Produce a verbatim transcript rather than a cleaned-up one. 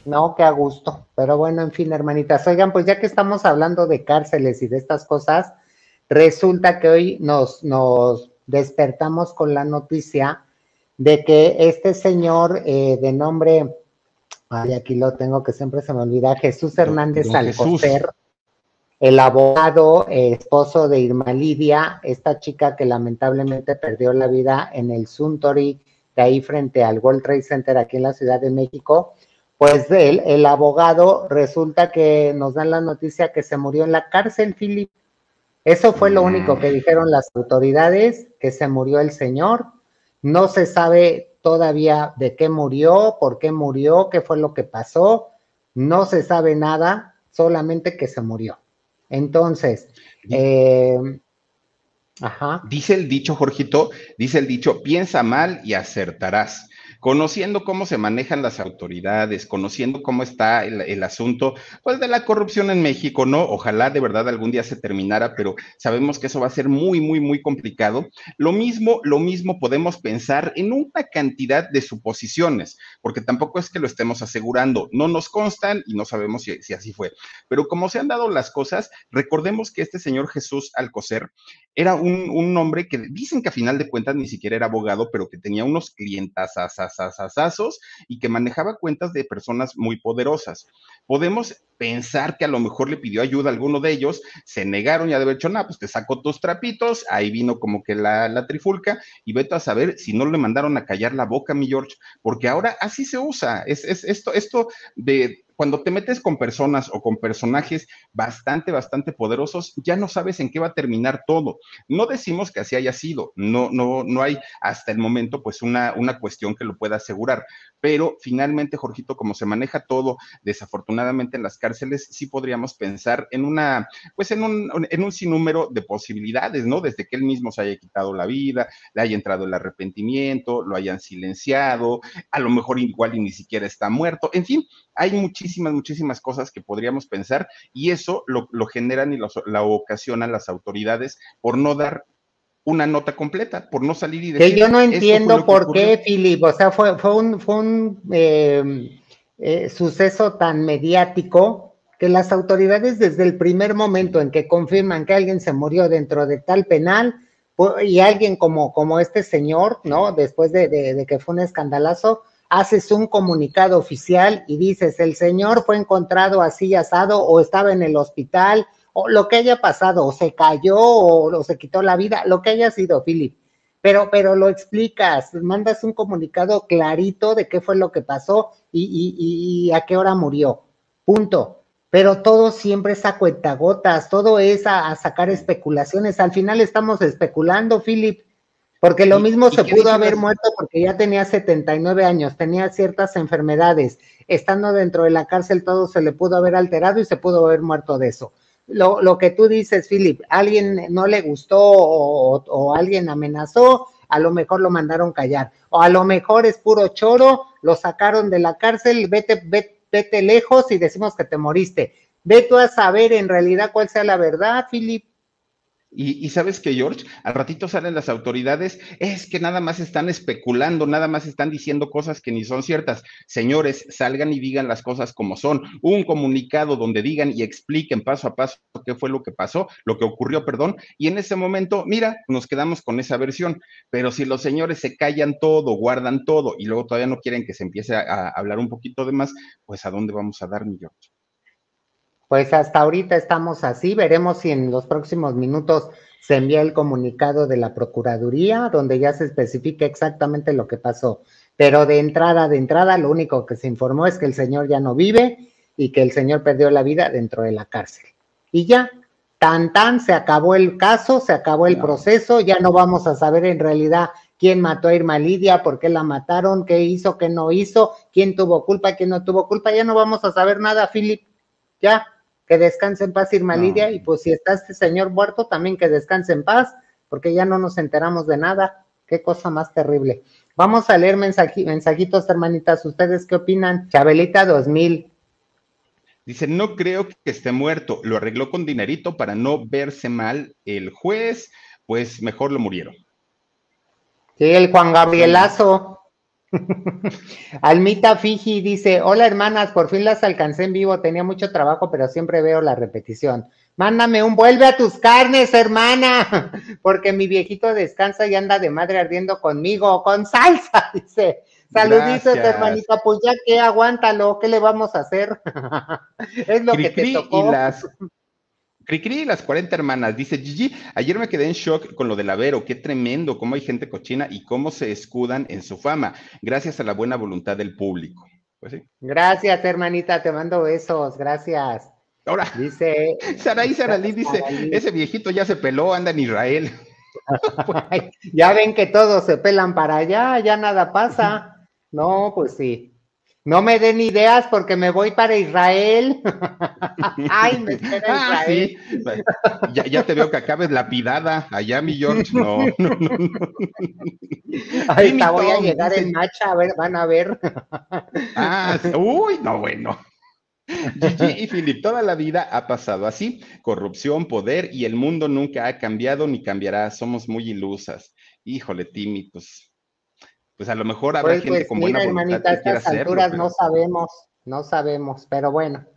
No, qué a gusto. Pero bueno, en fin, hermanitas. Oigan, pues ya que estamos hablando de cárceles y de estas cosas, resulta que hoy nos, nos despertamos con la noticia de que este señor eh, de nombre, ay, aquí lo tengo que siempre se me olvida, Jesús Don, Hernández don Alcocer, Jesús. el abogado, eh, esposo de Irma Lidia, esta chica que lamentablemente perdió la vida en el Suntory, de ahí frente al World Trade Center aquí en la Ciudad de México, pues el, el abogado resulta que nos dan la noticia que se murió en la cárcel, Philip. Eso fue lo único que Mm. dijeron las autoridades, que se murió el señor. No se sabe todavía de qué murió, por qué murió, qué fue lo que pasó. No se sabe nada, solamente que se murió. Entonces, eh, ajá. Dice el dicho, Jorgito, dice el dicho, piensa mal y acertarás. Conociendo cómo se manejan las autoridades, conociendo cómo está el, el asunto, pues de la corrupción en México, ¿no? Ojalá de verdad algún día se terminara, pero sabemos que eso va a ser muy, muy, muy complicado. Lo mismo, lo mismo podemos pensar en una cantidad de suposiciones, porque tampoco es que lo estemos asegurando, no nos constan y no sabemos si, si así fue. Pero como se han dado las cosas, recordemos que este señor Jesús Alcocer era un, un hombre que dicen que a final de cuentas ni siquiera era abogado, pero que tenía unos clientasazazazazos y que manejaba cuentas de personas muy poderosas. Podemos pensar que a lo mejor le pidió ayuda a alguno de ellos, se negaron y ha de haber dicho, no, pues te saco tus trapitos, ahí vino como que la, la trifulca y vete a saber si no le mandaron a callar la boca, mi George, porque ahora así se usa, es, es esto, esto de cuando te metes con personas o con personajes bastante, bastante poderosos, ya no sabes en qué va a terminar todo. No decimos que así haya sido, no, no, no hay hasta el momento pues una, una cuestión que lo pueda asegurar, pero finalmente, Jorgito, como se maneja todo desafortunadamente en las cárceles, sí podríamos pensar en una, pues en un, en un sinnúmero de posibilidades, ¿no? Desde que él mismo se haya quitado la vida, le haya entrado el arrepentimiento, lo hayan silenciado, a lo mejor igual y ni siquiera está muerto, en fin, hay muchísimas, muchísimas cosas que podríamos pensar y eso lo, lo generan y lo, la ocasionan las autoridades por no dar una nota completa, por no salir y Que decir, yo no esto fue entiendo lo que por ocurrió. qué, Philip, o sea, fue, fue un, fue un eh, eh, suceso tan mediático que las autoridades desde el primer momento en que confirman que alguien se murió dentro de tal penal y alguien como, como este señor, ¿no? Después de, de, de que fue un escandalazo, haces un comunicado oficial y dices, el señor fue encontrado así asado o estaba en el hospital o lo que haya pasado, o se cayó o, o se quitó la vida, lo que haya sido, Philip, pero, pero lo explicas, mandas un comunicado clarito de qué fue lo que pasó y, y, y a qué hora murió. Punto. Pero todo siempre es a cuentagotas, todo es a, a sacar especulaciones. Al final estamos especulando, Philip, porque lo ¿Y, mismo y se qué pudo dicen haber las, muerto porque ya tenía setenta y nueve años, tenía ciertas enfermedades. Estando dentro de la cárcel todo se le pudo haber alterado y se pudo haber muerto de eso. Lo, lo que tú dices, Philip, alguien no le gustó o, o, o alguien amenazó, a lo mejor lo mandaron callar. O a lo mejor es puro choro, lo sacaron de la cárcel, vete, vete, vete lejos y decimos que te moriste. Ve tú a saber en realidad cuál sea la verdad, Philip. Y, y, sabes que, George, al ratito salen las autoridades, es que nada más están especulando, nada más están diciendo cosas que ni son ciertas. Señores, salgan y digan las cosas como son. Un comunicado donde digan y expliquen paso a paso qué fue lo que pasó, lo que ocurrió, perdón, y en ese momento, mira, nos quedamos con esa versión. Pero si los señores se callan todo, guardan todo y luego todavía no quieren que se empiece a, a hablar un poquito de más, pues ¿a dónde vamos a dar, mi George? Pues hasta ahorita estamos así, veremos si en los próximos minutos se envía el comunicado de la Procuraduría, donde ya se especifica exactamente lo que pasó. Pero de entrada, de entrada, lo único que se informó es que el señor ya no vive y que el señor perdió la vida dentro de la cárcel. Y ya, tan tan, se acabó el caso, se acabó el No. proceso, ya no vamos a saber en realidad quién mató a Irma Lidia, por qué la mataron, qué hizo, qué no hizo, quién tuvo culpa, quién no tuvo culpa, ya no vamos a saber nada, Philip, ya. Que descanse en paz Irma No. Lidia, y pues si está este señor muerto, también que descanse en paz, porque ya no nos enteramos de nada. Qué cosa más terrible. Vamos a leer mensaji mensajitos, hermanitas. ¿Ustedes qué opinan? Chabelita dos mil. Dice, no creo que esté muerto, lo arregló con dinerito para no verse mal el juez, pues mejor lo murieron. Sí, el Juan Pues ahí, Gabrielazo. Almita Fiji dice, hola hermanas, por fin las alcancé en vivo, tenía mucho trabajo, pero siempre veo la repetición. Mándame un vuelve a tus carnes, hermana, porque mi viejito descansa y anda de madre ardiendo conmigo, con salsa, dice. Saluditos, Gracias. hermanita, pues ya que aguántalo, ¿qué le vamos a hacer? Es lo que te Cricri y tocó. las Cricri y las cuarenta hermanas, dice Gigi, ayer me quedé en shock con lo del Avero, qué tremendo, cómo hay gente cochina y cómo se escudan en su fama, gracias a la buena voluntad del público. Pues sí. Gracias, hermanita, te mando besos, gracias. Ahora, Dice, Saraí Saralí dice, Saralí. ese viejito ya se peló, anda en Israel. Ya ven que todos se pelan para allá, ya nada pasa. No, pues sí. No me den ideas porque me voy para Israel. Ay, me espera Ah, Israel. sí, ya, ya te veo que acabes lapidada allá, mi George. No, no, no, no. Jimmy Ahorita voy a Tom llegar en dice, marcha, a ver, van a ver. ah, uy, no, bueno. Gigi y Philip, toda la vida ha pasado así, corrupción, poder y el mundo nunca ha cambiado ni cambiará, somos muy ilusas. Híjole, Timmy, pues, pues a lo mejor habrá Pues, gente pues con buena mira, voluntad hermanita, a que quiera estas hacerlo, alturas no pero sabemos, no sabemos, pero bueno.